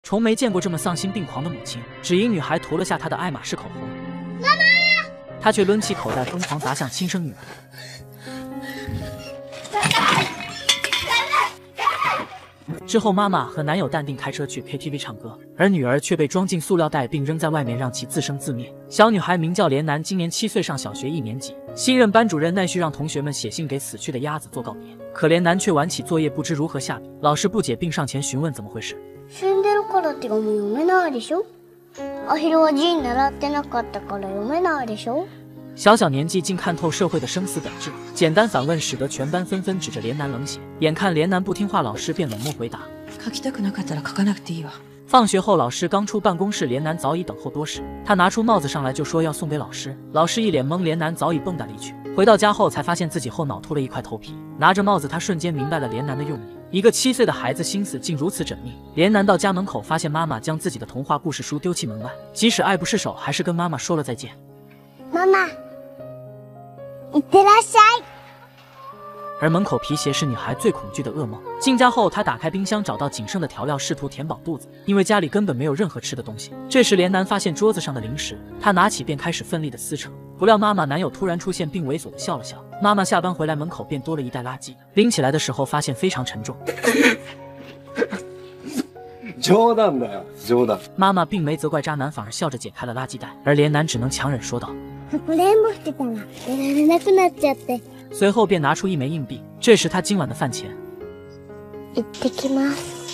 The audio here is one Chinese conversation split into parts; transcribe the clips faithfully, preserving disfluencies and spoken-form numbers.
从没见过这么丧心病狂的母亲，只因女孩涂了下她的爱马仕口红，妈妈，她却抡起口袋疯狂砸向亲生女儿。之后，妈妈和男友淡定开车去 K T V 唱歌，而女儿却被装进塑料袋并扔在外面，让其自生自灭。小女孩名叫莲南，今年七岁，上小学一年级。新任班主任奈绪让同学们写信给死去的鸭子做告别，可莲南却晚起作业，不知如何下笔。老师不解，并上前询问怎么回事。 死んでるから手紙読めないでしょ。アヒルは字習ってなかったから読めないでしょ。 小小年纪竟看透社会的生死本质，简单反问使得全班纷纷指着莲南冷血。眼看莲南不听话，老师便冷漠回答： 書きたくなかったら書かなくていいわ。 放学后，老师刚出办公室，莲南早已等候多时。他拿出帽子上来就说要送给老师，老师一脸懵，莲南早已蹦跶离去。回到家后才发现自己后脑秃了一块头皮，拿着帽子，他瞬间明白了莲南的用意。一个七岁的孩子心思竟如此缜密。莲南到家门口，发现妈妈将自己的童话故事书丢弃门外，即使爱不释手，还是跟妈妈说了再见。 妈妈，いってらっしゃい。 而门口皮鞋是女孩最恐惧的噩梦。进家后，她打开冰箱，找到仅剩的调料，试图填饱肚子，因为家里根本没有任何吃的东西。这时，莲南发现桌子上的零食，她拿起便开始奋力的撕扯。不料妈妈男友突然出现，并猥琐的笑了笑。妈妈下班回来，门口便多了一袋垃圾，拎起来的时候发现非常沉重。 冗談だよ，冗談。 妈妈并没责怪渣男，反而笑着解开了垃圾袋，而莲南只能强忍说道： かくれんぼしてたら出られなくなっちゃって。 随后便拿出一枚硬币，这是他今晚的饭钱。 行ってきます。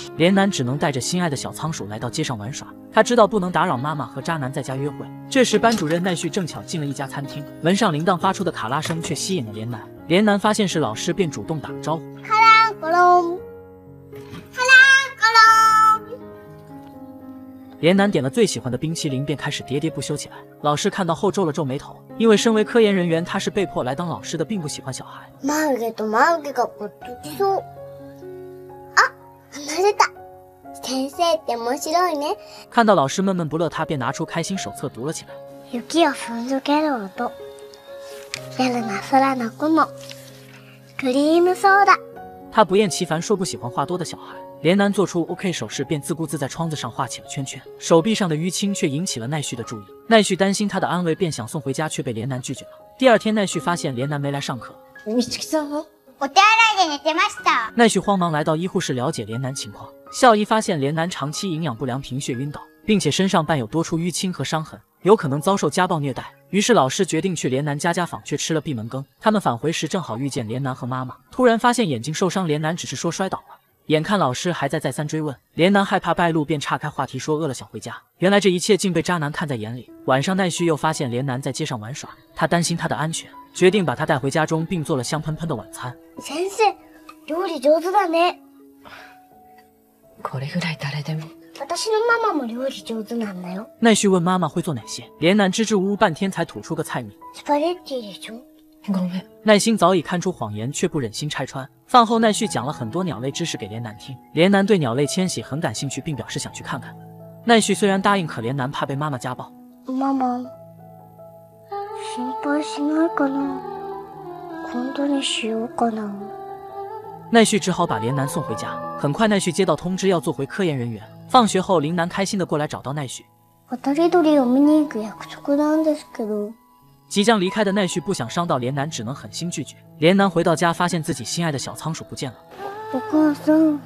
莲南只能带着心爱的小仓鼠来到街上玩耍。他知道不能打扰妈妈和渣男在家约会。这时，班主任奈绪正巧进了一家餐厅，门上铃铛发出的卡拉声却吸引了莲南。莲南发现是老师，便主动打了招呼。 カランコロン，カランコロン。 莲南点了最喜欢的冰淇淋，便开始喋喋不休起来。老师看到后皱了皱眉头，因为身为科研人员，他是被迫来当老师的，并不喜欢小孩。 眉毛と眉毛がくっつきそう。あ、離れた。先生って面白いね。 看到老师闷闷不乐，他便拿出开心手册读了起来。 雪を踏んづける音。夜な空の雲。クリームソーダ。 他不厌其烦说不喜欢话多的小孩。莲南做出 OK 手势，便自顾自在窗子上画起了圈圈，手臂上的淤青却引起了奈绪的注意。奈绪担心他的安危，便想送回家，却被莲南拒绝了。第二天，奈绪发现莲南没来上课。 美月さんは？ お手洗いで寝てました。 奈绪慌忙来到医护室了解莲南情况。校医发现莲南长期营养不良，贫血晕倒，并且身上伴有多处淤青和伤痕，有可能遭受家暴虐待。于是老师决定去莲南家家访，却吃了闭门羹。他们返回时正好遇见莲南和妈妈，突然发现眼睛受伤，莲南只是说摔倒了。眼看老师还在再三追问，莲南害怕败露，便岔开话题说饿了想回家。原来这一切竟被渣男看在眼里。晚上奈绪又发现莲南在街上玩耍，他担心他的安全，决定把他带回家中，并做了香喷喷的晚餐。 先生、料理上手だね。 これぐらい誰でも。 私のママも料理上手なんだよ。 奈绪问妈妈会做哪些，莲南支支吾吾半天才吐出个菜名： スパゲッティでしょ。 ごめん。 耐心早已看出谎言，却不忍心拆穿。饭后，奈绪讲了很多鸟类知识给莲南听。莲南对鸟类迁徙很感兴趣，并表示想去看看。奈绪虽然答应，可莲南怕被妈妈家暴。 ママ、心配しないかな。今度にしようかな。 奈绪只好把莲南送回家。很快，奈绪接到通知要做回科研人员。放学后，林南开心地过来找到奈绪。 渡り鳥を見に行く約束なんですけど。 即将离开的奈绪不想伤到莲南，只能狠心拒绝。莲南回到家，发现自己心爱的小仓鼠不见了。 お母さん、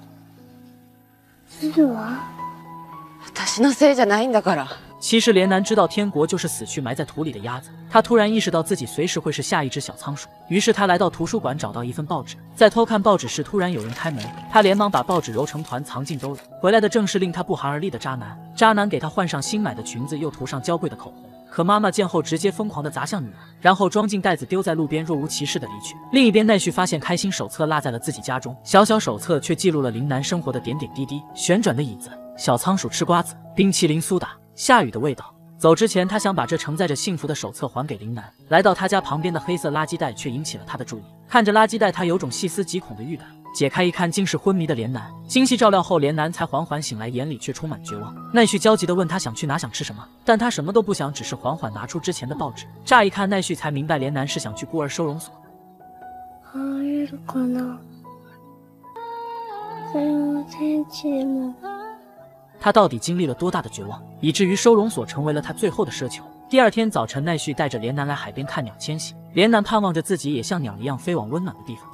鈴は？ 私のせいじゃないんだから。 其实莲南知道天国就是死去埋在土里的鸭子，他突然意识到自己随时会是下一只小仓鼠，于是他来到图书馆找到一份报纸，在偷看报纸时突然有人开门，他连忙把报纸揉成团藏进兜里，回来的正是令他不寒而栗的渣男。渣男给他换上新买的裙子，又涂上娇贵的口红，可妈妈见后直接疯狂地砸向女儿，然后装进袋子丢在路边，若无其事地离去。另一边，奈绪发现开心手册落在了自己家中，小小手册却记录了林南生活的点点滴滴：旋转的椅子，小仓鼠吃瓜子，冰淇淋苏打，下雨的味道。走之前，他想把这承载着幸福的手册还给林南。来到他家旁边的黑色垃圾袋却引起了他的注意。看着垃圾袋，他有种细思极恐的预感。解开一看，竟是昏迷的莲南。精细照料后，莲南才缓缓醒来，眼里却充满绝望。奈绪焦急地问他想去哪，想吃什么，但他什么都不想，只是缓缓拿出之前的报纸。乍一看，奈绪才明白莲南是想去孤儿收容所。 入るかな。それは天地でも他到底经历了多大的绝望，以至于收容所成为了他最后的奢求。第二天早晨，奈绪带着莲南来海边看鸟迁徙，莲南盼望着自己也像鸟一样飞往温暖的地方。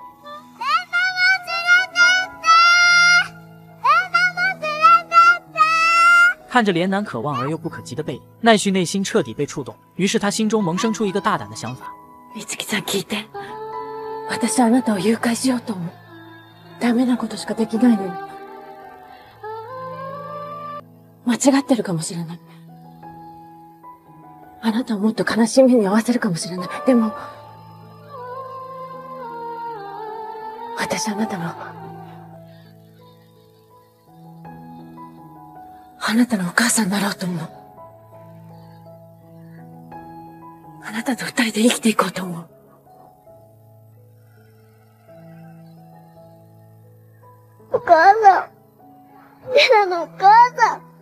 看着莲南可望而又不可及的背影，奈绪内心彻底被触动，于是他心中萌生出一个大胆的想法。 美月さん聞いて。私あなたを誘拐しようと思う。ダメなことしかできないのに。間違ってるかもしれない。あなたをもっと悲しい目に遭わせるかもしれない。でも、私あなたの、あなたのお母さんになろうと思う。あなたと二人で生きていこうと思う。 お母さん。レナのお母さん。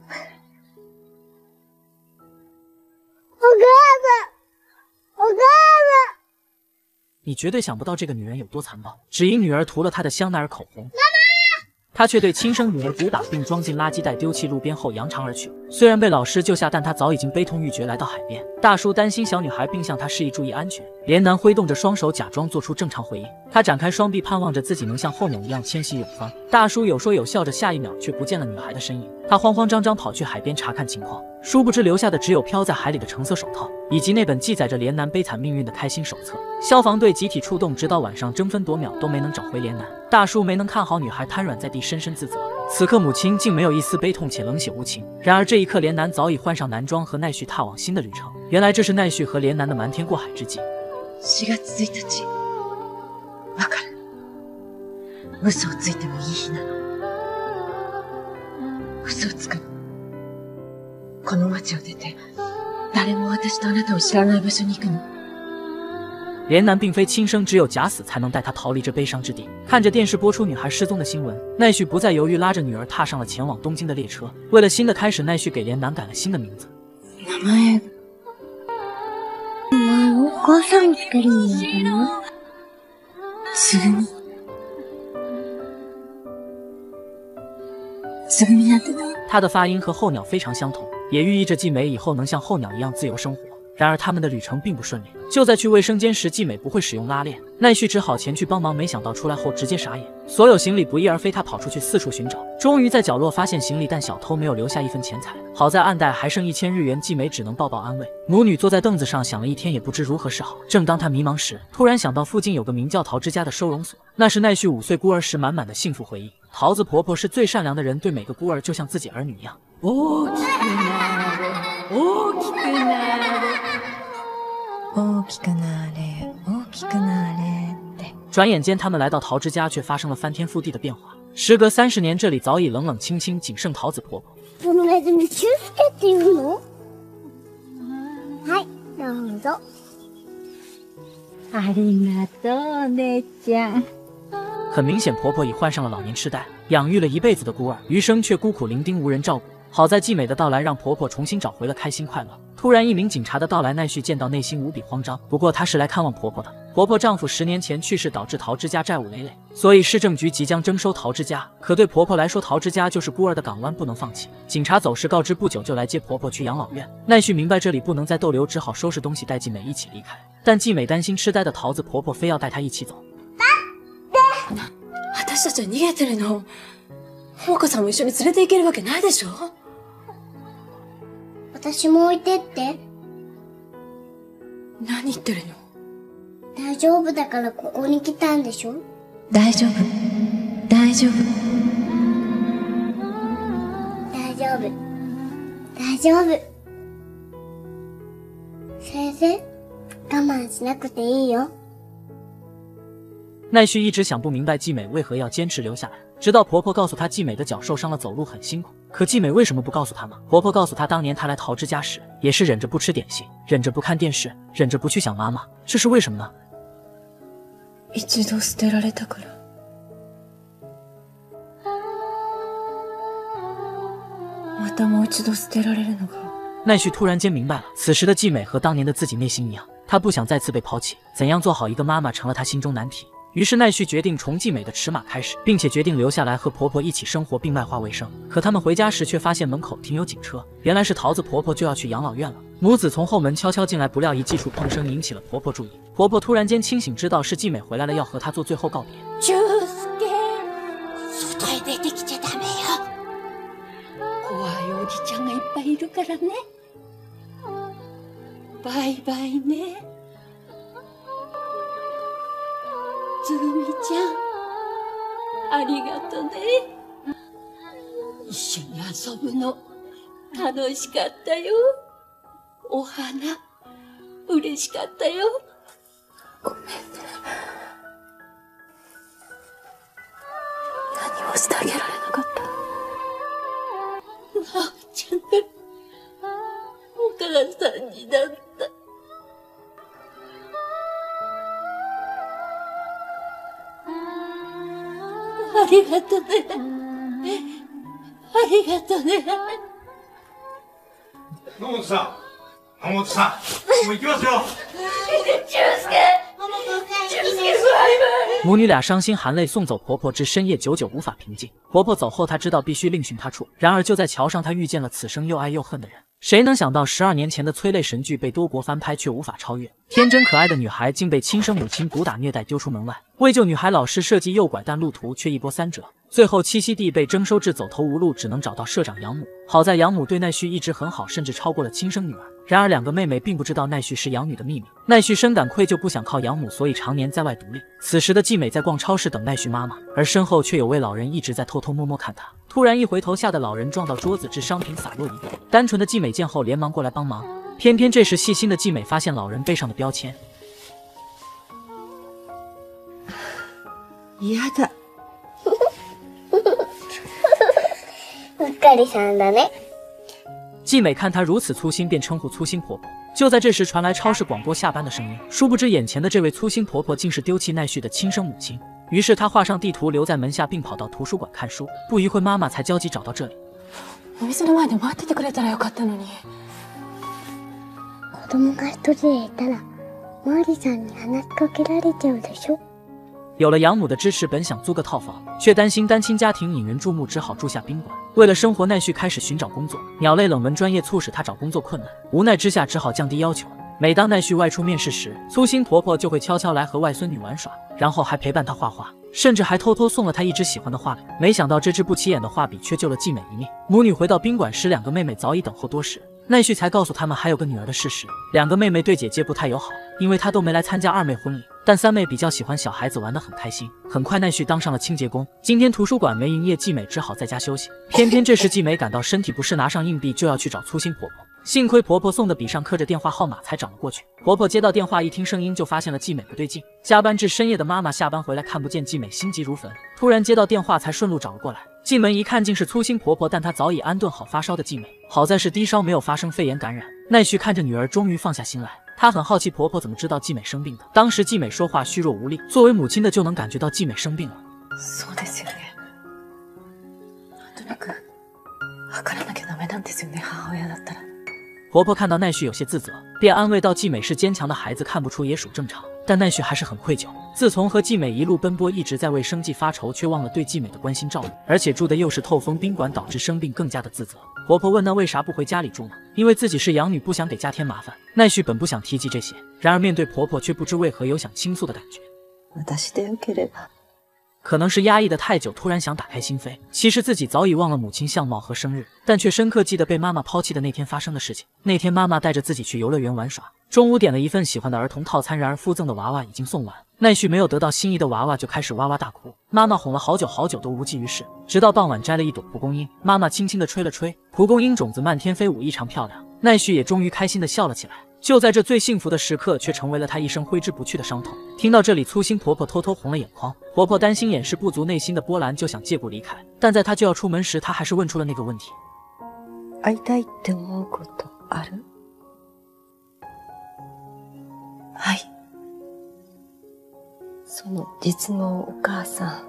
お母さん。お母さん。 你绝对想不到这个女人有多残暴，只因女儿涂了她的香奈儿口红。他却对亲生女儿毒打，并装进垃圾袋丢弃路边后扬长而去。虽然被老师救下，但他早已经悲痛欲绝，来到海边。大叔担心小女孩，并向她示意注意安全。莲南挥动着双手，假装做出正常回应。他展开双臂，盼望着自己能像候鸟一样迁徙远方。大叔有说有笑着，下一秒却不见了女孩的身影。他慌慌张张跑去海边查看情况，殊不知留下的只有飘在海里的橙色手套，以及那本记载着莲南悲惨命运的开心手册。消防队集体出动，直到晚上争分夺秒都没能找回莲南。大叔没能看好女孩，瘫软在地，深深自责。此刻母亲竟没有一丝悲痛且冷血无情。然而这一刻，莲南早已换上男装，和奈绪踏往新的旅程。原来这是奈绪和莲南的瞒天过海之计。 しがつついたち、わかる。嘘をついてもいい日なの。嘘をつくの。この町を出て、誰も私とあなたを知らない場所に行くの。 莲南并非亲生，只有假死才能带她逃离这悲伤之地。看着电视播出女孩失踪的新闻，奈绪不再犹豫，拉着女儿踏上了前往东京的列车。为了新的开始，奈绪给莲南改了新的名字。 名前。 お母さんにつけるんじゃない？ つぐみ。つぐみなんてな。 她的发音和候鸟非常相同，也寓意着季美以后能像候鸟一样自由生活。然而他们的旅程并不顺利。就在去卫生间时，季美不会使用拉链，奈绪只好前去帮忙，没想到出来后直接傻眼，所有行李不翼而飞。他跑出去四处寻找，终于在角落发现行李，但小偷没有留下一分钱财。好在暗袋还剩一千日元，季美只能抱抱安慰。母女坐在凳子上想了一天，也不知如何是好。正当她迷茫时，突然想到附近有个名叫桃之家的收容所，那是奈绪五岁孤儿时满满的幸福回忆。桃子婆婆是最善良的人，对每个孤儿就像自己儿女一样。 大きくなれ、大きくなれ。大きくなれ、大きくなれって。 转眼间，他们来到桃之家，却发生了翻天覆地的变化。时隔三十年，这里早已冷冷清清，仅剩桃子婆婆。 このネズミ、チュウスケっていうの？はい、どうぞ。ありがとう、姉ちゃん。 很明显，婆婆已患上了老年痴呆，养育了一辈子的孤儿，余生却孤苦伶仃，无人照顾。好在季美的到来让婆婆重新找回了开心快乐。突然，一名警察的到来，奈绪见到内心无比慌张。不过她是来看望婆婆的。婆婆丈夫十年前去世，导致桃之家债务累累，所以市政局即将征收桃之家。可对婆婆来说，桃之家就是孤儿的港湾，不能放弃。警察走时告知，不久就来接婆婆去养老院。奈绪明白这里不能再逗留，只好收拾东西带季美一起离开。但季美担心痴呆的桃子婆婆，非要带她一起走。 私たちは逃げてるの。ほうかさんも一緒に連れて行けるわけないでしょ。 私も置いてって。 何言ってるの？ 大丈夫だからここに来たんでしょ？ 大丈夫。大丈夫。 大丈夫。大丈夫。先生、我慢しなくていいよ。 奈绪一直想不明白季美为何要坚持留下来，直到婆婆告诉她季美的脚受伤了，走路很辛苦。可季美为什么不告诉她吗？婆婆告诉她，当年她来桃之家时，也是忍着不吃点心，忍着不看电视，忍着不去想妈妈。这是为什么呢？ 一度捨てられたから。またもう一度捨てられるのか。 奈绪突然间明白了，此时的季美和当年的自己内心一样，她不想再次被抛弃。怎样做好一个妈妈成了她心中难题。 于是奈绪决定从继美的尺码开始，并且决定留下来和婆婆一起生活并卖花为生。可他们回家时却发现门口停有警车，原来是桃子婆婆就要去养老院了。母子从后门悄悄进来，不料一记触碰声引起了婆婆注意。婆婆突然间清醒，知道是继美回来了，要和她做最后告别。 俊介、外へ出てきちゃダメよ。怖いおじちゃんがいっぱいいるからね。バイバイね。つぐみちゃん、ありがとね。一緒に遊ぶの楽しかったよ。お花嬉しかったよ。ごめんね。何もしてあげられなかった。なおちゃんがお母さんになった。ありがとね。ありがとね。 野本さん、野本さん、もう行きますよ。 母女俩伤心含泪送走婆婆至深夜，久久无法平静。婆婆走后，她知道必须另寻他处。然而就在桥上，她遇见了此生又爱又恨的人。谁能想到十二年前的催泪神剧被多国翻拍，却无法超越。天真可爱的女孩竟被亲生母亲毒打虐待，丢出门外。为救女孩，老师设计诱拐，但路途却一波三折。最后栖息地被征收至走投无路，只能找到社长养母。好在养母对奈绪一直很好，甚至超过了亲生女儿。然而两个妹妹并不知道奈绪是养女的秘密。奈绪深感愧疚，不想靠养母，所以常年在外独立。此时的纪美在逛超市等奈绪妈妈，而身后却有位老人一直在偷偷摸摸看她。突然一回头，吓得老人撞到桌子，致商品洒落一地。单纯的纪美见后连忙过来帮忙，偏偏这时细心的纪美发现老人背上的标签。 嫌だ。 うっかりさんだね。 纪美看她如此粗心，便称呼粗心婆婆。就在这时，传来超市广播下班的声音。殊不知，眼前的这位粗心婆婆竟是丢弃奈绪的亲生母亲。于是她画上地图，留在门下，并跑到图书馆看书。不一会，妈妈才焦急找到这里。 お店の前で待っててくれたらよかったのに。 子供が一人でいたら、マーリさんに話しかけられちゃうでしょ。 有了养母的支持，本想租个套房，却担心单亲家庭引人注目，只好住下宾馆。为了生活，奈绪开始寻找工作。鸟类冷门专业促使她找工作困难，无奈之下只好降低要求。每当奈绪外出面试时，粗心婆婆就会悄悄来和外孙女玩耍，然后还陪伴她画画，甚至还偷偷送了她一支喜欢的画笔。没想到这支不起眼的画笔却救了纪美一命。母女回到宾馆时，两个妹妹早已等候多时。奈绪才告诉他们还有个女儿的事实。两个妹妹对姐姐不太友好，因为她都没来参加二妹婚礼。但三妹比较喜欢小孩子，玩得很开心。很快奈绪当上了清洁工。今天图书馆没营业，纪美只好在家休息。偏偏这时纪美感到身体不适，拿上硬币就要去找粗心婆婆。幸亏婆婆送的笔上刻着电话号码，才找了过去。婆婆接到电话，一听声音就发现了纪美不对劲。加班至深夜的妈妈下班回来看不见纪美，心急如焚。突然接到电话，才顺路找了过来。进门一看，竟是粗心婆婆，但她早已安顿好发烧的纪美。好在是低烧，没有发生肺炎感染。奈绪看着女儿，终于放下心来。她很好奇婆婆怎么知道纪美生病的。当时纪美说话虚弱无力，作为母亲的就能感觉到纪美生病了。 そうですよね。なんとなくわからなきゃダメなんですよね、母親だったら。 婆婆看到奈绪有些自责，便安慰道：“纪美是坚强的孩子，看不出也属正常。”但奈绪还是很愧疚。自从和纪美一路奔波，一直在为生计发愁，却忘了对纪美的关心照顾，而且住的又是透风宾馆，导致生病更加的自责。婆婆问：“那为啥不回家里住呢？”因为自己是养女，不想给家添麻烦。奈绪本不想提及这些，然而面对婆婆，却不知为何有想倾诉的感觉。 私でよければ。 可能是压抑的太久，突然想打开心扉。其实自己早已忘了母亲相貌和生日，但却深刻记得被妈妈抛弃的那天发生的事情。那天妈妈带着自己去游乐园玩耍，中午点了一份喜欢的儿童套餐，然而附赠的娃娃已经送完。奈绪没有得到心仪的娃娃，就开始哇哇大哭。妈妈哄了好久好久都无济于事，直到傍晚摘了一朵蒲公英，妈妈轻轻地吹了吹，蒲公英种子漫天飞舞，异常漂亮。奈绪也终于开心地笑了起来。就在这最幸福的时刻，却成为了她一生挥之不去的伤痛。听到这里，粗心婆婆偷偷红了眼眶。婆婆担心掩饰不足内心的波澜，就想借故离开。但在她就要出门时，她还是问出了那个问题： 会いたいって思うことある？はい。その実のお母さん。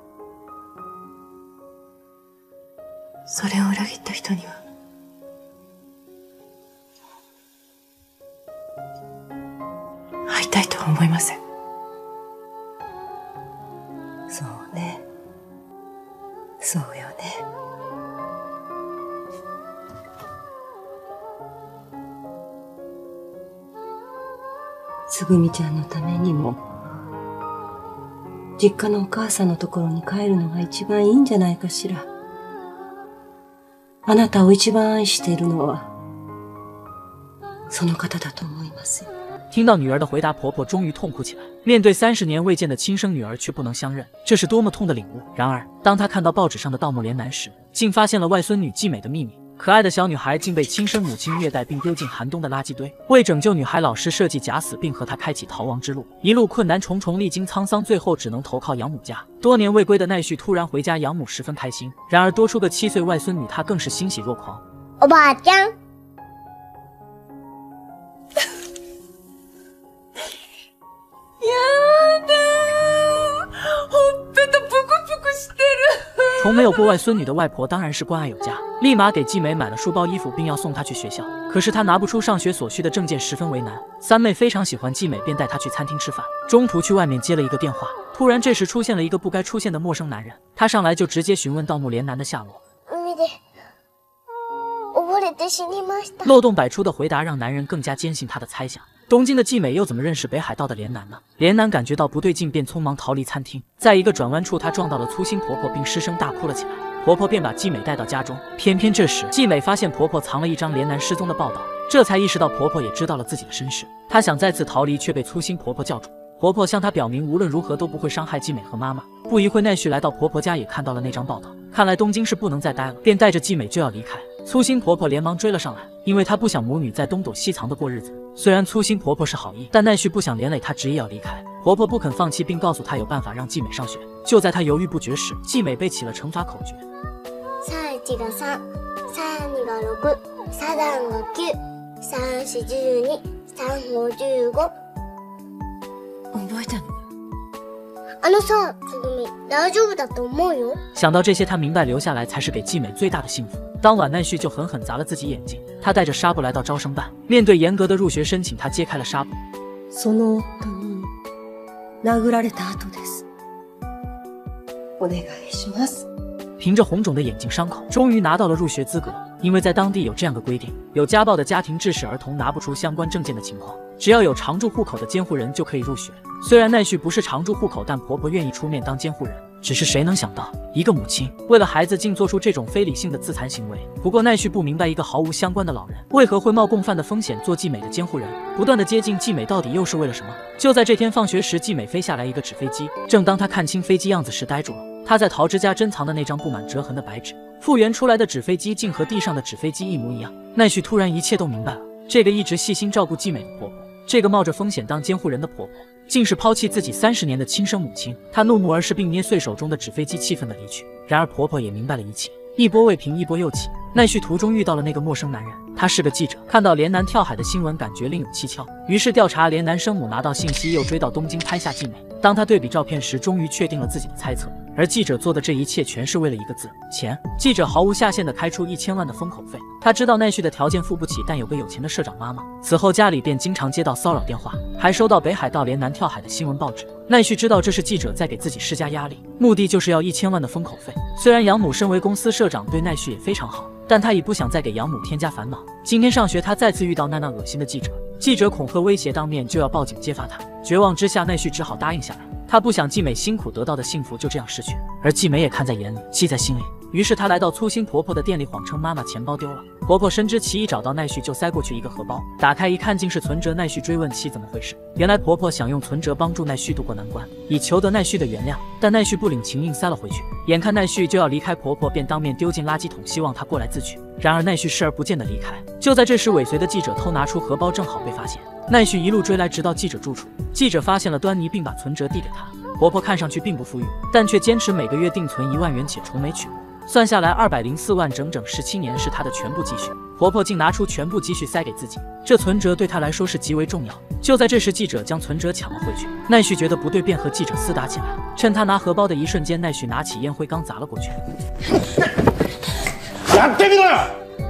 それを裏切った人には。会いたいとは思いません。 つぐみちゃんのためにも、実家のお母さんのところに帰るのが一番いいんじゃないかしら。あなたを一番愛しているのは、その方だと思いますよ。 听到女儿的回答，婆婆终于痛哭起来。面对三十年未见的亲生女儿，却不能相认，这是多么痛的领悟！然而，当她看到报纸上的盗墓连男时，竟发现了外孙女季美的秘密。可爱的小女孩竟被亲生母亲虐待，并丢进寒冬的垃圾堆。为拯救女孩，老师设计假死，并和她开启逃亡之路。一路困难重重，历经沧桑，最后只能投靠养母家。多年未归的奈绪突然回家，养母十分开心。然而多出个七岁外孙女，她更是欣喜若狂。 おばあちゃん。 从没有过外孙女的外婆当然是关爱有加，立马给季美买了书包衣服，并要送她去学校。可是她拿不出上学所需的证件，十分为难。三妹非常喜欢季美，便带她去餐厅吃饭。中途去外面接了一个电话，突然这时出现了一个不该出现的陌生男人，他上来就直接询问盗墓连男的下落。 海で溺れて死にました。 漏洞百出的回答让男人更加坚信他的猜想。东京的季美又怎么认识北海道的连南呢？连南感觉到不对劲，便匆忙逃离餐厅。在一个转弯处，他撞到了粗心婆婆，并失声大哭了起来。婆婆便把季美带到家中。偏偏这时，季美发现婆婆藏了一张连南失踪的报道，这才意识到婆婆也知道了自己的身世。她想再次逃离，却被粗心婆婆叫住。婆婆向她表明，无论如何都不会伤害季美和妈妈。不一会，奈绪来到婆婆家，也看到了那张报道。看来东京是不能再待了，便带着季美就要离开。粗心婆婆连忙追了上来，因为她不想母女在东躲西藏的过日子。虽然粗心婆婆是好意，但奈绪不想连累她，执意要离开。婆婆不肯放弃，并告诉她有办法让季美上学。就在她犹豫不决时，季美背起了乘法口诀： 三一が三、三二が六、三三が九、三四十二、三五十五。 覚えたの？ あのさ、つぐみ、大丈夫だと思うよ。 想到这些，她明白留下来才是给季美最大的幸福。当晚，奈绪就狠狠砸了自己眼睛。她带着纱布来到招生办，面对严格的入学申请，她揭开了纱布。 その夫に殴られた後です。お願いします。 凭着红肿的眼睛伤口，终于拿到了入学资格。因为在当地有这样个规定，有家暴的家庭致使儿童拿不出相关证件的情况，只要有常住户口的监护人就可以入学。虽然奈绪不是常住户口，但婆婆愿意出面当监护人。只是谁能想到，一个母亲为了孩子竟做出这种非理性的自残行为。不过奈绪不明白，一个毫无相关的老人为何会冒共犯的风险做季美的监护人，不断的接近季美，到底又是为了什么？就在这天放学时，季美飞下来一个纸飞机。正当她看清飞机样子时，呆住了。她在桃之家珍藏的那张布满折痕的白纸，复原出来的纸飞机竟和地上的纸飞机一模一样。奈绪突然一切都明白了，这个一直细心照顾季美的婆婆，这个冒着风险当监护人的婆婆，竟是抛弃自己三十年的亲生母亲。她怒目而视，并捏碎手中的纸飞机，气愤地离去。然而婆婆也明白了一切，一波未平一波又起。奈绪途中遇到了那个陌生男人，他是个记者，看到连南跳海的新闻，感觉另有蹊跷，于是调查连南生母，拿到信息，又追到东京拍下季美。当他对比照片时，终于确定了自己的猜测。而记者做的这一切，全是为了一个字：钱。记者毫无下限地开出一千万的封口费。他知道奈绪的条件付不起，但有个有钱的社长妈妈。此后家里便经常接到骚扰电话，还收到北海道连南跳海的新闻报纸。奈绪知道这是记者在给自己施加压力，目的就是要一千万的封口费。虽然养母身为公司社长，对奈绪也非常好，但他已不想再给养母添加烦恼。今天上学，他再次遇到那那恶心的记者，记者恐吓威胁，当面就要报警揭发他。绝望之下，奈绪只好答应下来。他不想季美辛苦得到的幸福就这样失去，而季美也看在眼里，记在心里。于是他来到粗心婆婆的店里，谎称妈妈钱包丢了。婆婆深知其意，找到奈绪就塞过去一个荷包，打开一看，竟是存折。奈绪追问其怎么回事，原来婆婆想用存折帮助奈绪度过难关，以求得奈绪的原谅。但奈绪不领情，硬塞了回去。眼看奈绪就要离开，婆婆便当面丢进垃圾桶，希望她过来自取。然而奈绪视而不见的离开。就在这时，尾随的记者偷拿出荷包，正好被发现。奈绪一路追来，直到记者住处。记者发现了端倪，并把存折递给她。婆婆看上去并不富裕，但却坚持每个月定存一万元，且从没取过。算下来二百零四万，整整十七年是她的全部积蓄。婆婆竟拿出全部积蓄塞给自己，这存折对她来说是极为重要。就在这时，记者将存折抢了回去。奈绪觉得不对，便和记者厮打起来。趁他拿荷包的一瞬间，奈绪拿起烟灰缸砸了过去。 やってみろよ！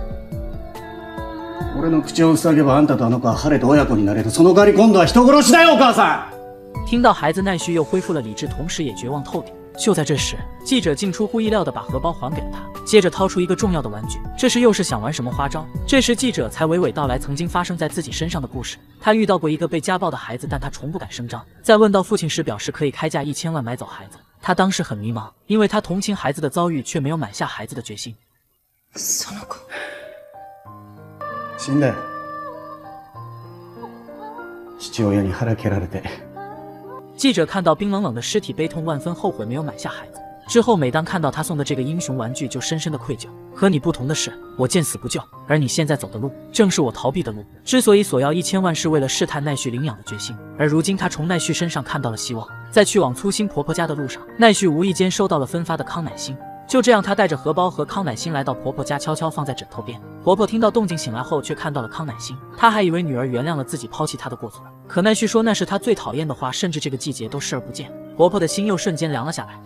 俺の口を塞げばあんたとあの子は晴れて親子になれる。その代わり今度は人殺しだよ、お母さん！ 听到孩子，奈绪又恢复了理智，同时也绝望透顶。 就在这时，记者竟出乎意料地把荷包还给了他，接着掏出一个重要的玩具。这时又是想玩什么花招？这时记者才娓娓道来曾经发生在自己身上的故事。他遇到过一个被家暴的孩子，但他从不敢声张。在问到父亲时，表示可以开价一千万买走孩子。他当时很迷茫，因为他同情孩子的遭遇，却没有买下孩子的决心。 その子死んだよ。父親に腹蹴られて。 记者看到冰冷冷的尸体，悲痛万分，后悔没有买下孩子。之后每当看到他送的这个英雄玩具，就深深的愧疚。和你不同的是，我见死不救，而你现在走的路正是我逃避的路。之所以索要一千万，是为了试探奈绪领养的决心，而如今他从奈绪身上看到了希望。在去往粗心婆婆家的路上，奈绪无意间收到了分发的康乃馨。就这样，她带着荷包和康乃馨来到婆婆家，悄悄放在枕头边。婆婆听到动静醒来后，却看到了康乃馨，她还以为女儿原谅了自己，抛弃她的过错。可奈绪说那是她最讨厌的话，甚至这个季节都视而不见。婆婆的心又瞬间凉了下来。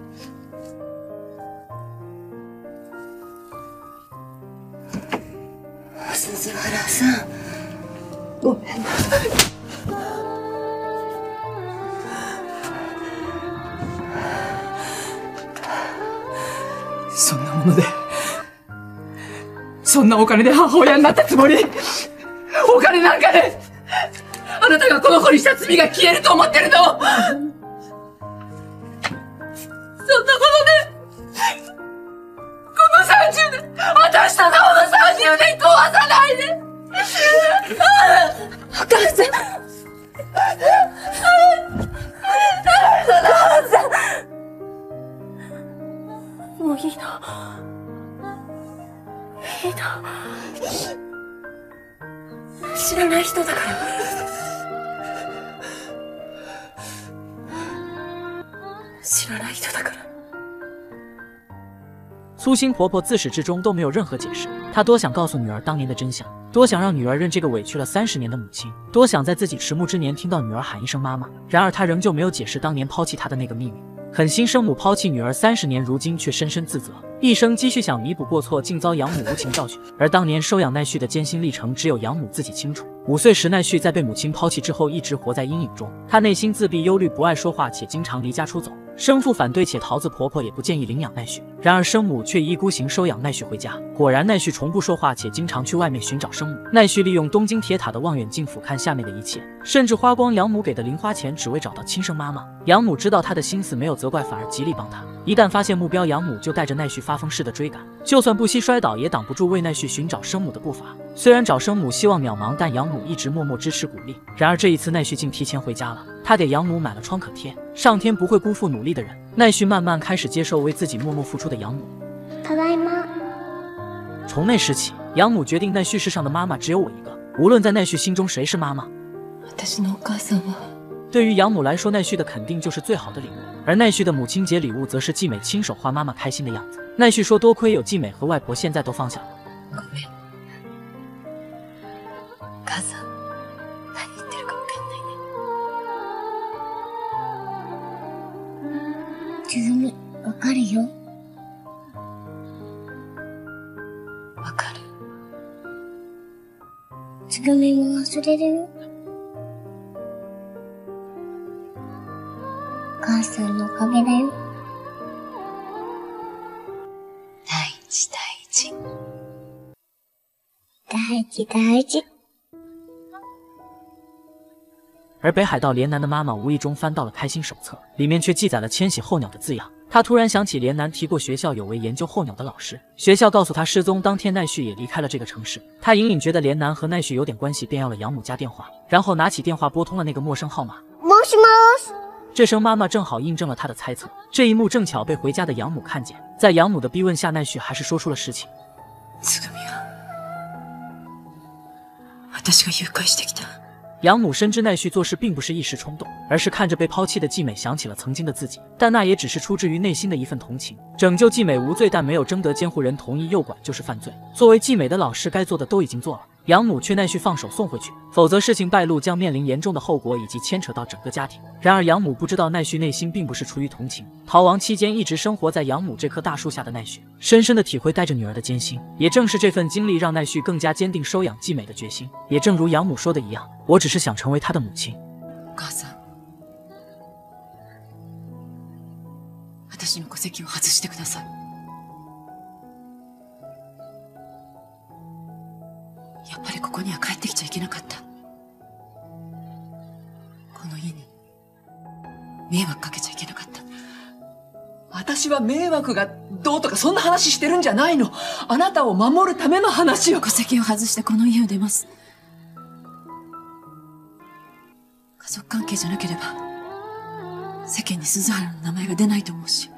鈴原さん、ごめんなさい。そんなもので、そんなお金で母親になったつもり？お金なんかで、あなたがこの子にした罪が消えると思ってるの？そんなことで、このさんじゅうねん、私とのさんじゅうねん壊さないで！お母さん、お母さん、もういいの。いいの。知らない人だから。知らない人だから。 粗心婆婆自始至终都没有任何解释，她多想告诉女儿当年的真相，多想让女儿认这个委屈了三十年的母亲，多想在自己迟暮之年听到女儿喊一声妈妈。然而她仍旧没有解释当年抛弃她的那个秘密。狠心生母抛弃女儿三十年，如今却深深自责，一生积蓄想弥补过错，竟遭养母无情教训。而当年收养奈绪的艰辛历程，只有养母自己清楚。五岁时，奈绪在被母亲抛弃之后，一直活在阴影中。她内心自闭、忧虑，不爱说话，且经常离家出走。生父反对，且桃子婆婆也不建议领养奈绪。然而生母却一意孤行收养奈绪回家。果然，奈绪从不说话，且经常去外面寻找生母。奈绪利用东京铁塔的望远镜俯瞰下面的一切，甚至花光养母给的零花钱，只为找到亲生妈妈。养母知道她的心思，没有责怪，反而极力帮她。一旦发现目标，养母就带着奈绪发疯似的追赶，就算不惜摔倒，也挡不住为奈绪寻找生母的步伐。虽然找生母希望渺茫，但养母一直默默支持鼓励。然而这一次，奈绪竟提前回家了。她给养母买了创可贴，上天不会辜负努力的人。奈绪慢慢开始接受为自己默默付出的养母。 ただいま。 从那时起，养母决定奈绪世上的妈妈只有我一个，无论在奈绪心中谁是妈妈。 私のお母さんは。 对于养母来说，奈绪的肯定就是最好的礼物，而奈绪的母亲节礼物则是季美亲手画妈妈开心的样子。奈绪说多亏有季美和外婆，现在都放下了。 ごめん。母さん、何言ってるか分かんないね。 つぐみ、わかるよ。 わかる。 つぐみも忘れるよ。母さんのおかげだよ。 大事大事。 大事大事。 而北海道莲南的妈妈无意中翻到了开心手册，里面却记载了千禧候鸟的字样。她突然想起莲南提过学校有位研究候鸟的老师，学校告诉她失踪当天奈绪也离开了这个城市。她隐隐觉得莲南和奈绪有点关系，便要了养母家电话，然后拿起电话拨通了那个陌生号码。 もしもし。 这声妈妈正好印证了她的猜测。这一幕正巧被回家的养母看见，在养母的逼问下，奈绪还是说出了实情。 つぐみは、私が誘拐してきた。 养母深知奈绪做事并不是一时冲动，而是看着被抛弃的季美想起了曾经的自己，但那也只是出自于内心的一份同情。拯救季美无罪，但没有征得监护人同意诱拐就是犯罪。作为季美的老师，该做的都已经做了，养母却奈绪放手送回去，否则事情败露将面临严重的后果，以及牵扯到整个家庭。然而养母不知道，奈绪内心并不是出于同情。逃亡期间一直生活在养母这棵大树下的奈绪，深深的体会带着女儿的艰辛。也正是这份经历，让奈绪更加坚定收养季美的决心。也正如养母说的一样，我只是想成为她的母亲。 お母さん、 私の戸籍を外してください。やっぱりここには帰ってきちゃいけなかった。この家に迷惑かけちゃいけなかった。 私は迷惑がどうとかそんな話してるんじゃないの。あなたを守るための話を。 戸籍を外してこの家を出ます。家族関係じゃなければ世間に鈴原の名前が出ないと思うし、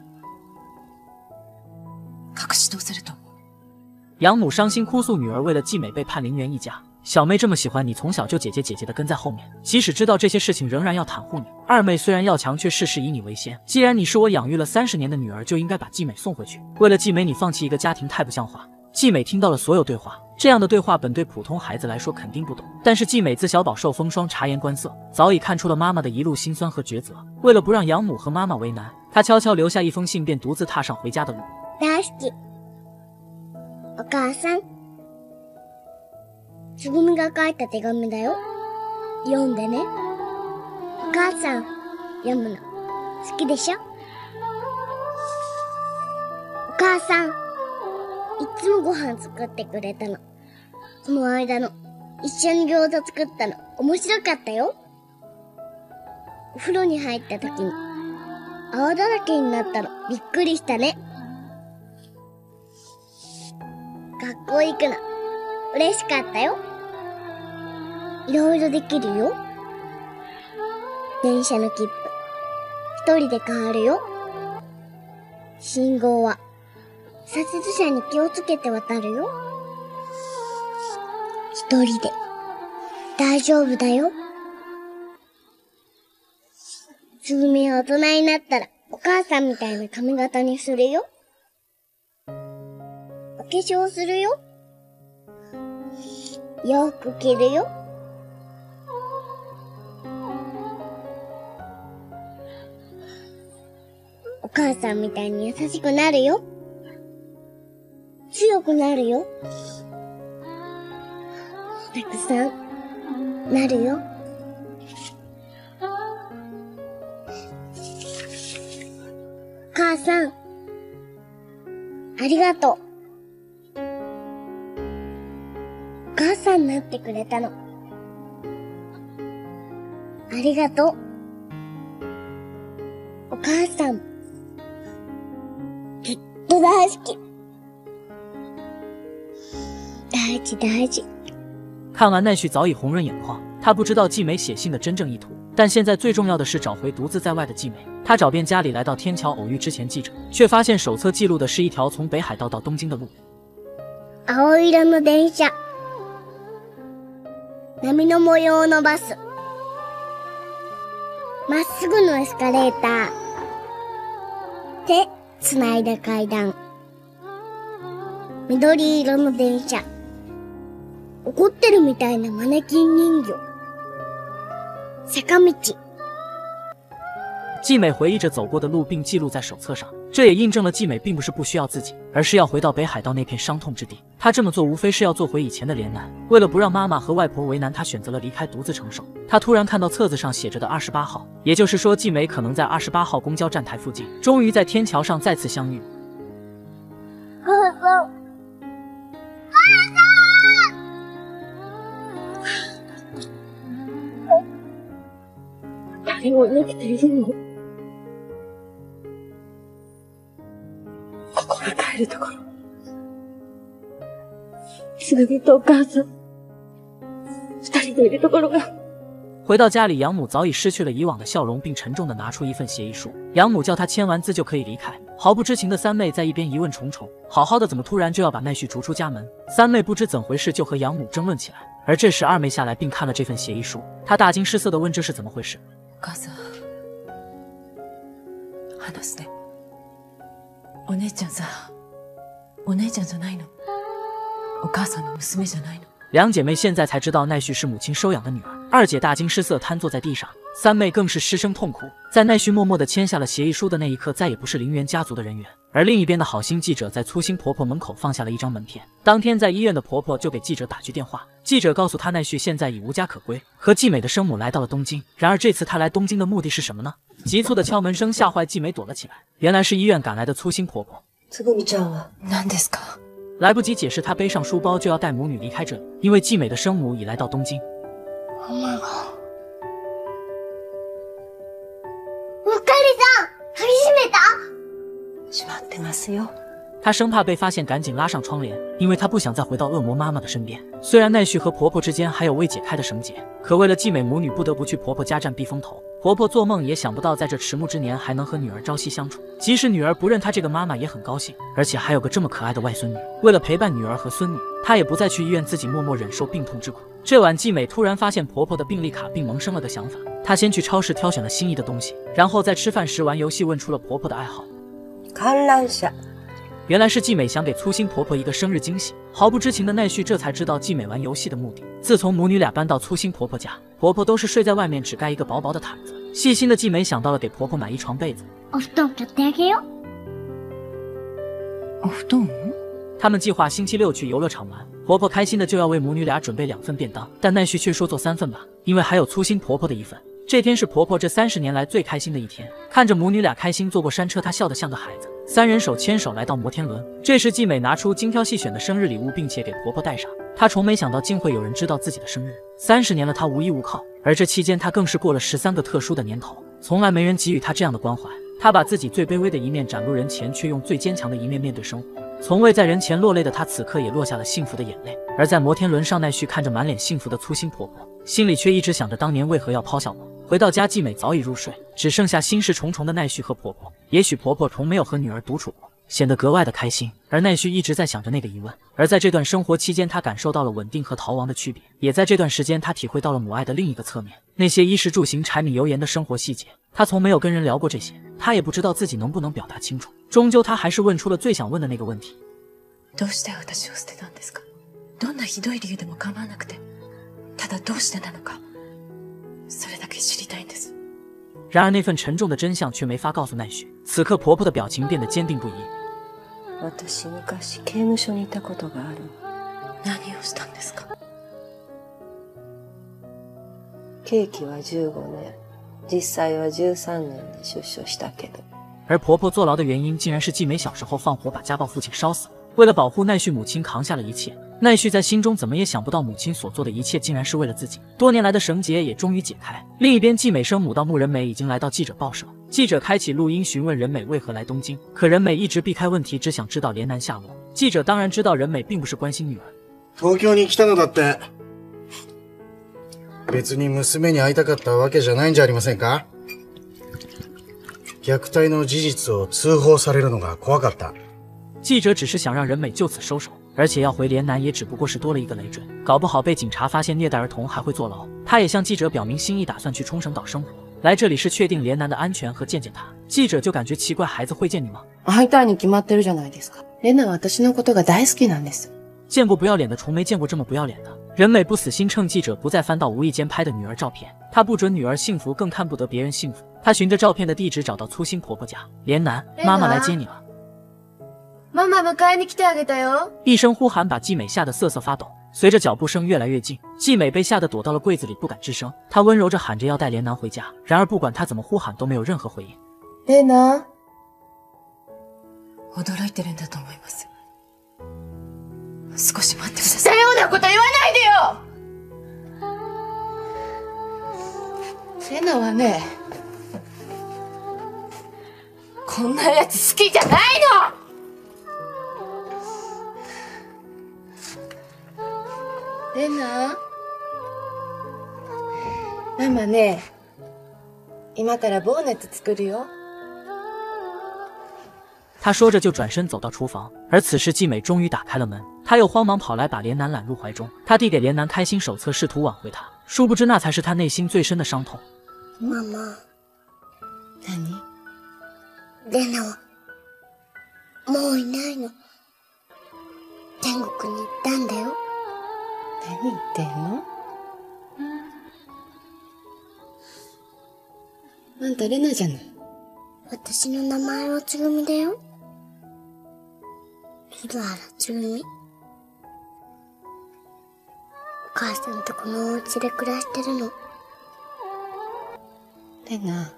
隠し通せると思う。 养母伤心哭诉女儿为了季美被判零元一家。小妹这么喜欢你，从小就姐姐姐姐的跟在后面，即使知道这些事情仍然要袒护你。二妹虽然要强，却事事以你为先。既然你是我养育了三十年的女儿，就应该把季美送回去。为了季美，你放弃一个家庭太不像话。季美听到了所有对话，这样的对话本对普通孩子来说肯定不懂，但是季美自小饱受风霜，察言观色，早已看出了妈妈的一路辛酸和抉择。为了不让养母和妈妈为难，她悄悄留下一封信，便独自踏上回家的路。 大好き。お母さん。つぐみが書いた手紙だよ。読んでね。お母さん、読むの好きでしょ？お母さん、いつもご飯作ってくれたの。この間の一緒に餃子作ったの面白かったよ。お風呂に入った時に泡だらけになったのびっくりしたね。学校行くの嬉しかったよ。いろいろできるよ。電車の切符一人で変わるよ。信号は左折車に気をつけて渡るよ。一人で大丈夫だよ。つぐみは大人になったらお母さんみたいな髪型にするよ。お化粧するよ。洋服着るよ。お母さんみたいに優しくなるよ。強くなるよ。たくさんなるよ。母さん、ありがとう。お母さんになってくれたの。ありがとう。お母さん、ずっと大好き。大事大事。 看完奈绪早已红润眼眶，他不知道季美写信的真正意图，但现在最重要的是找回独自在外的季美。他找遍家里，来到天桥偶遇之前记者，却发现手册记录的是一条从北海道到东京的路。 青色の電車、波の模様のバス、まっすぐのエスカレーター、手つないだ階段、緑色の電車、怒ってるみたいなマネキン人形、坂道。 季美回忆着走过的路，并记录在手册上，这也印证了季美并不是不需要自己，而是要回到北海道那片伤痛之地。她这么做无非是要做回以前的莲南。为了不让妈妈和外婆为难，她选择了离开，独自承受。她突然看到册子上写着的二十八号，也就是说季美可能在二十八号公交站台附近，终于在天桥上再次相遇。 母さん、誰もいなくていいの？ ここが帰るところ。つぐみとお母さん、二人でいるところが。 回到家里，养母早已失去了以往的笑容，并沉重地拿出一份协议书。养母叫她签完字就可以离开。毫不知情的三妹在一边疑问重重，好好的怎么突然就要把奈绪逐出家门？三妹不知怎回事，就和养母争论起来。而这时二妹下来并看了这份协议书，她大惊失色地问这是怎么回事。 お母さん、話すね。お姉ちゃんさ、お姉ちゃんじゃないの。お母さんの娘じゃないの。 两姐妹现在才知道奈绪是母亲收养的女儿，二姐大惊失色，瘫坐在地上，三妹更是失声痛哭。在奈绪默默地签下了协议书的那一刻，再也不是陵园家族的人员， 而另一边的好心记者在粗心婆婆门口放下了一张门片。当天在医院的婆婆就给记者打去电话，记者告诉她奈绪现在已无家可归，和季美的生母来到了东京。然而这次她来东京的目的是什么呢？急促的敲门声吓坏季美躲了起来，原来是医院赶来的粗心婆婆。 つぐみちゃんは何ですか？ 来不及解释，她背上书包就要带母女离开这里，因为季美的生母已来到东京。 お前が。おかりさん、鍵閉めた？ 閉まってますよ。 她生怕被发现，赶紧拉上窗帘，因为她不想再回到恶魔妈妈的身边。虽然奈绪和婆婆之间还有未解开的绳结，可为了季美母女不得不去婆婆家占避风头。婆婆做梦也想不到，在这迟暮之年还能和女儿朝夕相处。即使女儿不认她这个妈妈，也很高兴，而且还有个这么可爱的外孙女。为了陪伴女儿和孙女，她也不再去医院自己默默忍受病痛之苦。这晚，季美突然发现婆婆的病历卡，并萌生了个想法。她先去超市挑选了心仪的东西，然后在吃饭时玩游戏，问出了婆婆的爱好。 観覧車。 原来是季美想给粗心婆婆一个生日惊喜。毫不知情的奈绪这才知道季美玩游戏的目的。自从母女俩搬到粗心婆婆家，婆婆都是睡在外面，只盖一个薄薄的毯子。细心的季美想到了给婆婆买一床被子。 お布団買ってあげよう。 お布団？ 他们计划星期六去游乐场玩，婆婆开心的就要为母女俩准备两份便当，但奈绪却说做三份吧，因为还有粗心婆婆的一份。这天是婆婆这三十年来最开心的一天，看着母女俩开心坐过山车，她笑得像个孩子。三人手牵手来到摩天轮，这时季美拿出精挑细选的生日礼物，并且给婆婆戴上。她从没想到竟会有人知道自己的生日。三十年了，她无依无靠，而这期间她更是过了十三个特殊的年头，从来没人给予她这样的关怀。她把自己最卑微的一面展露人前，却用最坚强的一面面对生活。从未在人前落泪的她，此刻也落下了幸福的眼泪。而在摩天轮上，奈绪看着满脸幸福的粗心婆婆，心里却一直想着当年为何要抛下我。回到家，季美早已入睡，只剩下心事重重的奈绪和婆婆。也许婆婆从没有和女儿独处过，显得格外的开心，而奈绪一直在想着那个疑问。而在这段生活期间，她感受到了稳定和逃亡的区别，也在这段时间，她体会到了母爱的另一个侧面，那些衣食住行、柴米油盐的生活细节。她从没有跟人聊过这些，她也不知道自己能不能表达清楚。终究，她还是问出了最想问的那个问题： どうして私を捨てたんですか？どんなひどい理由でも構わなくて、ただどうしてなのか、それだけ知りたいんです。 然而那份沉重的真相却没法告诉奈绪。此刻婆婆的表情变得坚定不移。 私昔刑務所にいたことがある。何をしたんですか？刑期はじゅうごねん、実際はじゅうさんねんで出所したけど。 而婆婆坐牢的原因竟然是季美小时候放火把家暴父亲烧死。为了保护奈绪母亲，扛下了一切。奈绪在心中怎么也想不到，母亲所做的一切竟然是为了自己。多年来的绳结也终于解开。另一边，季美生母盗墓人美已经来到记者报社，记者开启录音询问人美为何来东京，可人美一直避开问题，只想知道莲南下落。记者当然知道人美并不是关心女儿。 東京に来たのだって、別に娘に会いたかったわけじゃないんじゃありませんか？虐待の事実を通報されるのが怖かった。 记者只是想让人美就此收手，而且要回莲南也只不过是多了一个累赘，搞不好被警察发现虐待儿童还会坐牢。他也向记者表明心意，打算去冲绳岛生活，来这里是确定莲南的安全和见见他。记者就感觉奇怪，孩子会见你吗？ 会いたいに決まってるじゃないですか。レナは私のことが大好きなんです。 见过不要脸的虫，没见过这么不要脸的。人美不死心，趁记者不再翻到无意间拍的女儿照片。她不准女儿幸福，更看不得别人幸福。她循着照片的地址找到粗心婆婆家。莲南，妈妈来接你了。 ママ迎えに来てあげたよ。 一声呼喊把季美吓得瑟瑟发抖。随着脚步声越来越近，季美被吓得躲到了柜子里，不敢吱声。她温柔着喊着要带莲南回家，然而不管她怎么呼喊，都没有任何回应。 レナ、驚いてるんだと思います。少し待ってください。さようなこと言わないでよ。レナはね、こんなやつ好きじゃないの。レナ、ママね、今からボーネット作るよ。 他说着就转身走到厨房，而此时季美终于打开了门，他又慌忙跑来把莲南揽入怀中，他递给莲南开心手册，试图挽回他，殊不知那才是他内心最深的伤痛。 ママ、 何？ レナはもういないの。天国に行ったんだよ。 何言ってんの？あんたレナじゃない。 私の名前はつぐみだよ。 広原つぐみ。お母さんとこのお家で暮らしてるの。 レナ、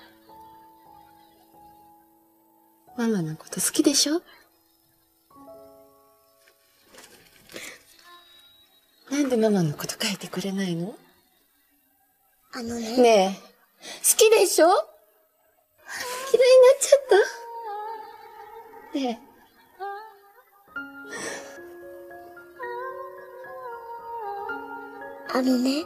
ママのこと好きでしょ？なんでママのこと書いてくれないの？ あのね。 ねえ、好きでしょ？嫌いになっちゃった。ねえ。 あのね。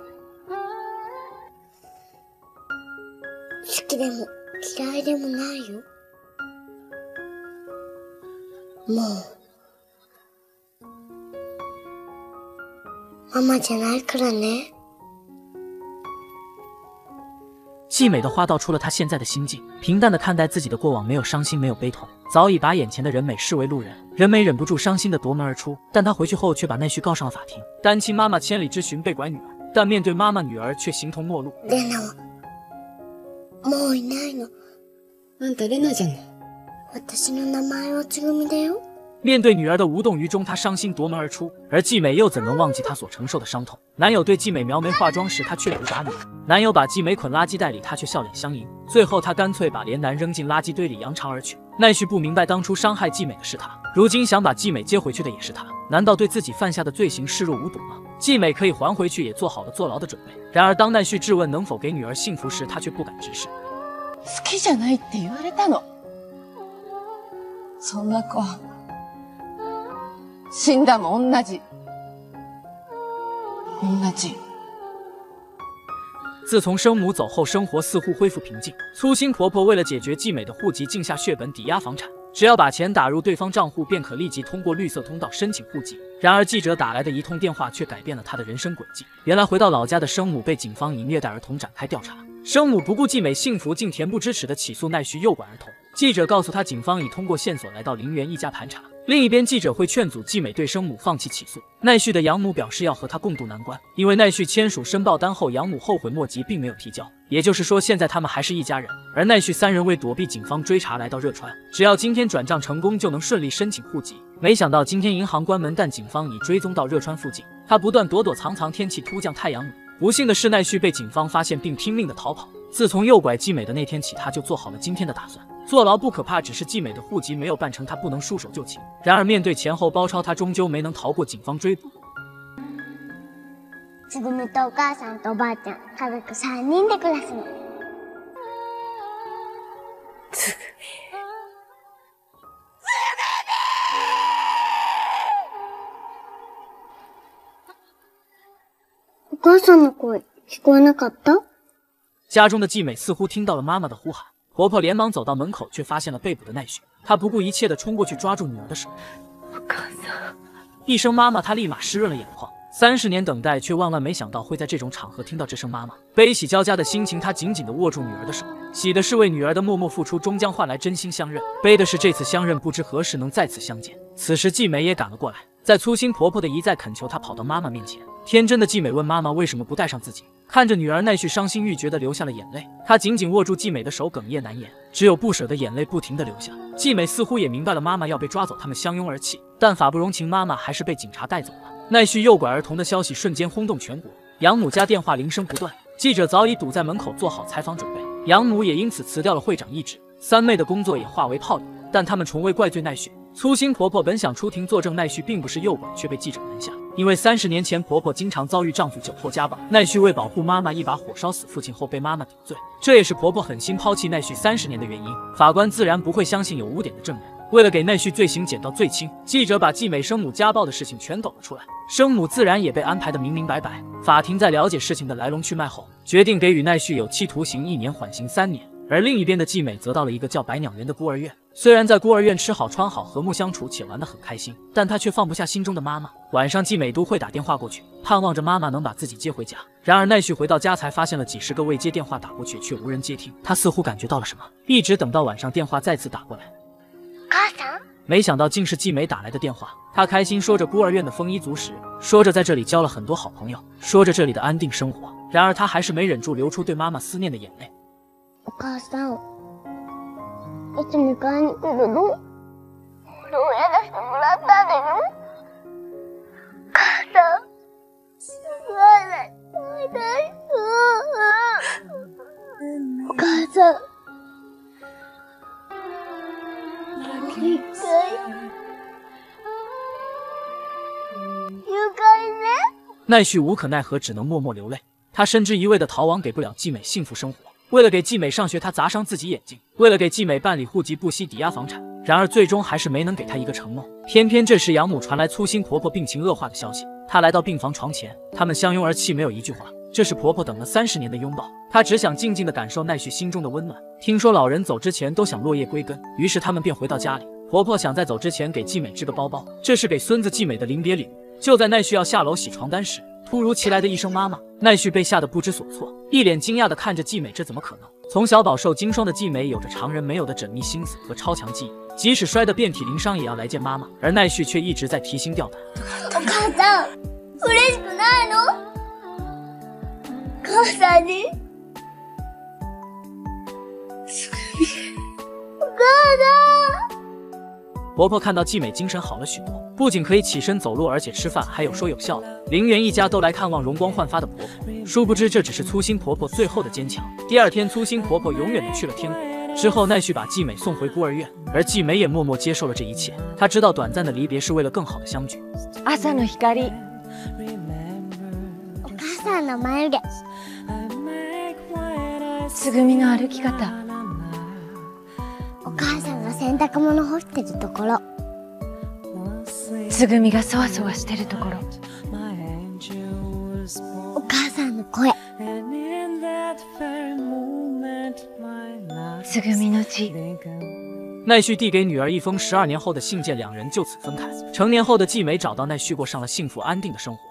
好きでも嫌いでもないよ。もう。妈妈じゃないからね。 季美的话道出了她现在的心境，平淡的看待自己的过往，没有伤心，没有悲痛，早已把眼前的人美视为路人。人美忍不住伤心的夺门而出，但她回去后却把奈绪告上了法庭。单亲妈妈千里之寻被拐女儿，但面对妈妈女儿却形同陌路。 レナはもういないの。 あんたレナじゃない。 私の名前はつぐみだよ。 面对女儿的无动于衷，她伤心夺门而出，而季美又怎能忘记她所承受的伤痛？男友对季美描眉化妆时，她却毒打女儿；男友把季美捆垃圾袋里，她却笑脸相迎。最后，她干脆把连男扔进垃圾堆里，扬长而去。奈绪不明白，当初伤害季美的是他，如今想把季美接回去的也是他，难道对自己犯下的罪行视若无睹吗？季美可以还回去，也做好了坐牢的准备。然而，当奈绪质问能否给女儿幸福时，她却不敢直视。 好きじゃないって言われたの。そんな子。死んだも同じ。同じ。 自从生母走后，生活似乎恢复平静。粗心婆婆为了解决季美的户籍，竟下血本抵押房产，只要把钱打入对方账户，便可立即通过绿色通道申请户籍。然而记者打来的一通电话却改变了她的人生轨迹。原来回到老家的生母被警方以虐待儿童展开调查，生母不顾季美幸福，竟恬不知耻地起诉奈绪诱拐儿童。记者告诉他，警方已通过线索来到林园一家盘查。另一边，记者会劝阻季美对生母放弃起诉。奈绪的养母表示要和他共度难关，因为奈绪签署申报单后，养母后悔莫及，并没有提交。也就是说，现在他们还是一家人。而奈绪三人为躲避警方追查，来到热川，只要今天转账成功，就能顺利申请户籍。没想到今天银行关门，但警方已追踪到热川附近。他不断躲躲藏藏，天气突降太阳雨。不幸的是，奈绪被警方发现并拼命的逃跑。自从诱拐季美的那天起，他就做好了今天的打算。坐牢不可怕，只是季美的户籍没有办成，他不能束手就擒。然而面对前后包抄，他终究没能逃过警方追捕。 つぐみとお母さんとおばあちゃん、家族三人で暮らすの。 つぐお母さんの声聞こえなかった？ 家中的季美似乎听到了妈妈的呼喊，婆婆连忙走到门口，却发现了被捕的奈绪。她不顾一切地冲过去抓住女儿的手。 お母さん。 一声妈妈，她立马湿润了眼眶。三十年等待，却万万没想到会在这种场合听到这声妈妈。悲喜交加的心情，她紧紧地握住女儿的手。喜的是为女儿的默默付出终将换来真心相认，悲的是这次相认不知何时能再次相见。此时季美也赶了过来，在粗心婆婆的一再恳求，她跑到妈妈面前。天真的季美问妈妈为什么不带上自己，看着女儿奈绪伤心欲绝地流下了眼泪，她紧紧握住季美的手，哽咽难言，只有不舍的眼泪不停地流下。季美似乎也明白了妈妈要被抓走，他们相拥而泣，但法不容情，妈妈还是被警察带走了。奈绪诱拐儿童的消息瞬间轰动全国，养母家电话铃声不断，记者早已堵在门口做好采访准备，养母也因此辞掉了会长一职，三妹的工作也化为泡影。但他们从未怪罪奈绪。粗心婆婆本想出庭作证奈绪并不是诱拐，却被记者拦下，因为三十年前婆婆经常遭遇丈夫酒后家暴，奈绪为保护妈妈一把火烧死父亲后被妈妈顶罪，这也是婆婆狠心抛弃奈绪三十年的原因。法官自然不会相信有污点的证人，为了给奈绪罪行减到最轻，记者把季美生母家暴的事情全抖了出来，生母自然也被安排得明明白白。法庭在了解事情的来龙去脉后，决定给予奈绪有期徒刑一年，缓刑三年。而另一边的季美则到了一个叫白鸟园的孤儿院，虽然在孤儿院吃好穿好，和睦相处且玩得很开心，但她却放不下心中的妈妈。晚上季美都会打电话过去，盼望着妈妈能把自己接回家。然而奈绪回到家才发现了几十个未接电话打过去，却无人接听。她似乎感觉到了什么，一直等到晚上电话再次打过来， 母さん， 没想到竟是季美打来的电话。她开心说着孤儿院的丰衣足食，说着在这里交了很多好朋友，说着这里的安定生活。然而她还是没忍住流出对妈妈思念的眼泪。 お母さん、いつ迎えに来るの？ の親出してもらったんでしょ。母さん、すまない。お母さん、もう一回、誘拐ね。 奈绪无可奈何，只能默默流泪。他深知一味的逃亡给不了季美幸福生活。为了给季美上学，他砸伤自己眼睛；为了给季美办理户籍，不惜抵押房产。然而最终还是没能给她一个承诺。偏偏这时养母传来粗心婆婆病情恶化的消息，她来到病房床前，他们相拥而泣，没有一句话。这是婆婆等了三十年的拥抱，她只想静静地感受奈绪心中的温暖。听说老人走之前都想落叶归根，于是他们便回到家里。婆婆想在走之前给季美织个包包，这是给孙子季美的临别礼物。就在奈绪要下楼洗床单时，突如其来的一声妈妈，奈绪被吓得不知所措，一脸惊讶地看着季美，这怎么可能？从小饱受经霜的季美有着常人没有的缜密心思和超强记忆，即使摔得遍体鳞伤也要来见妈妈，而奈绪却一直在提心吊胆。 お母さん、嬉しくないの？母さんに。お母さん。 婆婆看到季美精神好了许多，不仅可以起身走路，而且吃饭还有说有笑的。林园一家都来看望容光焕发的婆婆，殊不知这只是粗心婆婆最后的坚强。第二天，粗心婆婆永远的去了天国。之后，奈绪把季美送回孤儿院，而季美也默默接受了这一切。她知道短暂的离别是为了更好的相聚。 朝の光。 お母さんの眉毛。 つぐみの歩き方。 お母さんが洗濯物干してるところ。 つぐみがそわそわしてるところ。 お母さんの声。 つぐみの字。 奈绪递给女儿一封十二年后的信件，两人就此分开。成年后的季美找到奈绪，过上了幸福安定的生活。